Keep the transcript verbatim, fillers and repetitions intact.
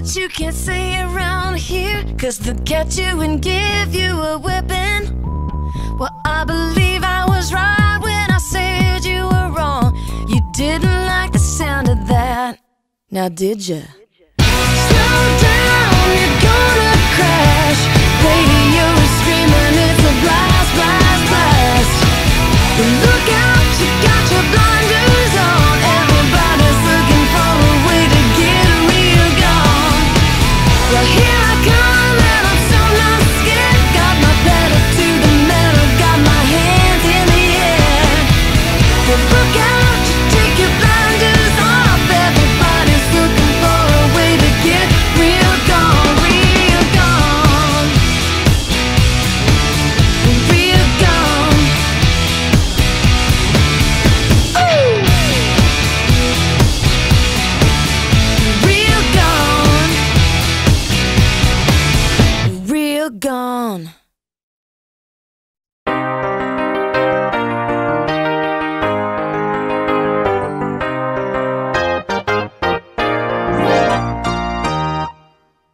But you can't say around here, 'cause they'll catch you and give you a whipping. Well, I believe I was right when I said you were wrong. You didn't like the sound of that, now did ya? Slow down, you're gonna crash. Radio is screaming, it's a blast, blast, blast. But look out, you got your blinders on.